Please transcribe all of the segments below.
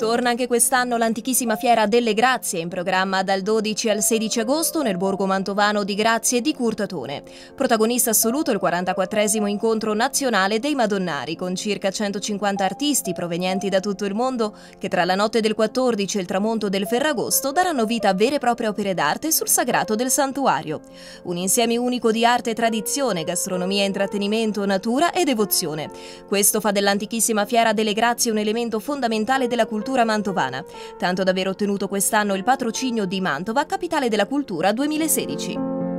Torna anche quest'anno l'antichissima fiera delle Grazie, in programma dal 12 al 16 agosto nel borgo mantovano di Grazie di Curtatone. Protagonista assoluto il 44esimo incontro nazionale dei Madonnari, con circa 150 artisti provenienti da tutto il mondo che tra la notte del 14 e il tramonto del Ferragosto daranno vita a vere e proprie opere d'arte sul sagrato del santuario. Un insieme unico di arte e tradizione, gastronomia, intrattenimento, natura e devozione. Questo fa dell'antichissima fiera delle Grazie un elemento fondamentale della cultura mantovana, tanto da aver ottenuto quest'anno il patrocinio di Mantova, capitale della cultura 2016.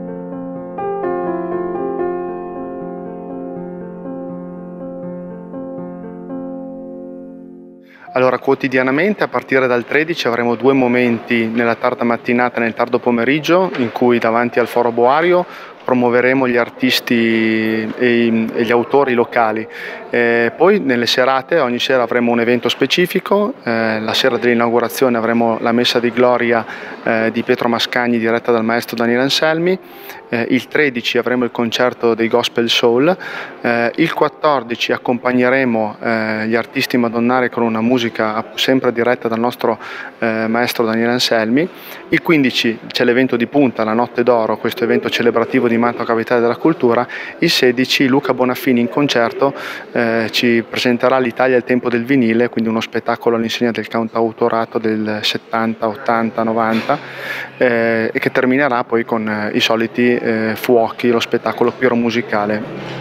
Allora, quotidianamente a partire dal 13 avremo 2 momenti nella tarda mattinata e nel tardo pomeriggio in cui davanti al Foro Boario promuoveremo gli artisti e gli autori locali. Poi nelle serate, ogni sera avremo un evento specifico. La sera dell'inaugurazione avremo la messa di gloria di Pietro Mascagni diretta dal maestro Daniele Anselmi. Il 13 avremo il concerto dei Gospel Soul. Il 14 accompagneremo gli artisti madonnari con una musica sempre diretta dal nostro maestro Daniele Anselmi. Il 15 c'è l'evento di punta, la Notte d'Oro, questo evento celebrativo di Mantova Capitale della Cultura. Il 16 Luca Bonafini in concerto ci presenterà l'Italia al tempo del vinile, quindi uno spettacolo all'insegna del cantautorato del 70, 80, 90 e che terminerà poi con i soliti fuochi, lo spettacolo piromusicale.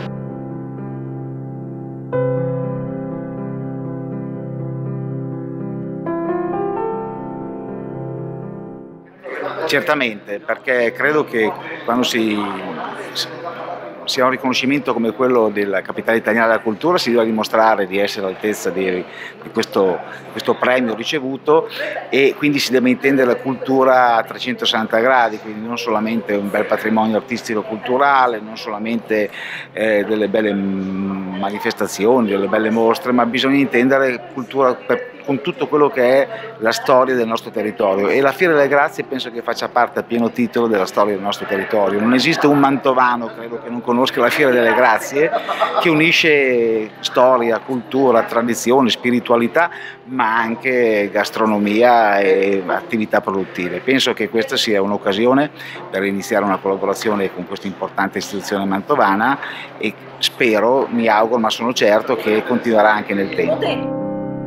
Certamente, perché credo che quando si ha un riconoscimento come quello della capitale italiana della cultura si deve dimostrare di essere all'altezza di questo premio ricevuto, e quindi si deve intendere la cultura a 360 gradi, quindi non solamente un bel patrimonio artistico-culturale, non solamente delle belle manifestazioni, delle belle mostre, ma bisogna intendere cultura con tutto quello che è la storia del nostro territorio, e la Fiera delle Grazie penso che faccia parte a pieno titolo della storia del nostro territorio. Non esiste un mantovano, credo, che non conosca la Fiera delle Grazie, che unisce storia, cultura, tradizione, spiritualità, ma anche gastronomia e attività produttive. Penso che questa sia un'occasione per iniziare una collaborazione con questa importante istituzione mantovana, e spero, mi auguro, ma sono certo che continuerà anche nel tempo.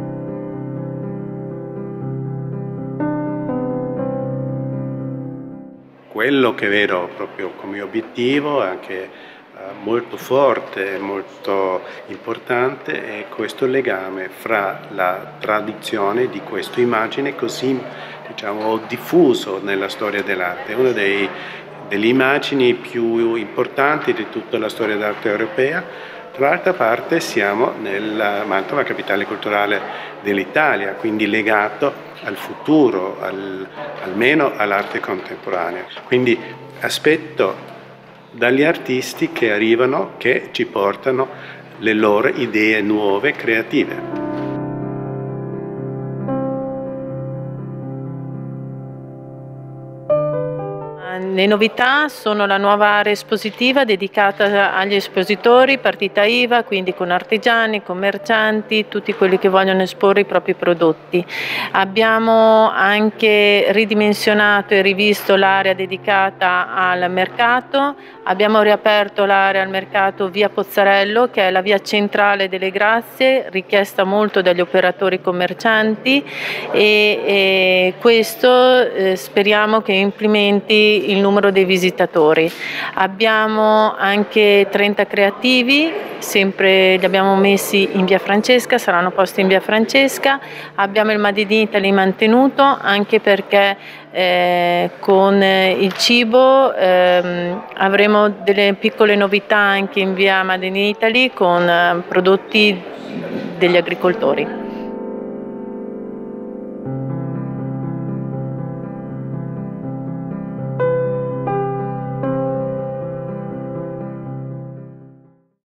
Quello che vedo proprio come obiettivo, anche molto forte e molto importante, è questo legame fra la tradizione di questa immagine così, diciamo, diffuso nella storia dell'arte. Una delle immagini più importanti di tutta la storia d'arte europea. Dall'altra parte siamo nella Mantova, capitale culturale dell'Italia, quindi legato al futuro, almeno all'arte contemporanea. Quindi aspetto dagli artisti che arrivano, che ci portano le loro idee nuove, creative. Le novità sono la nuova area espositiva dedicata agli espositori, partita IVA, quindi con artigiani, commercianti, tutti quelli che vogliono esporre i propri prodotti. Abbiamo anche ridimensionato e rivisto l'area dedicata al mercato, abbiamo riaperto l'area al mercato via Pozzarello, che è la via centrale delle Grazie, richiesta molto dagli operatori commercianti, e questo speriamo che implementi il numero dei visitatori. Abbiamo anche 30 creativi, sempre li abbiamo messi in via Francesca, saranno posti in via Francesca. Abbiamo il Made in Italy mantenuto, anche perché con il cibo avremo delle piccole novità anche in via Made in Italy con prodotti degli agricoltori.